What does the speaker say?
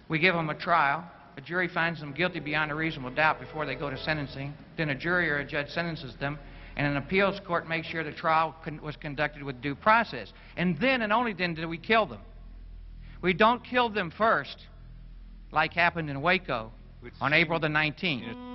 We give them a trial. A jury finds them guilty beyond a reasonable doubt before they go to sentencing. Then a jury or a judge sentences them, and an appeals court makes sure the trial was conducted with due process. And then and only then do we kill them. We don't kill them first, like happened in Waco on April the 19th.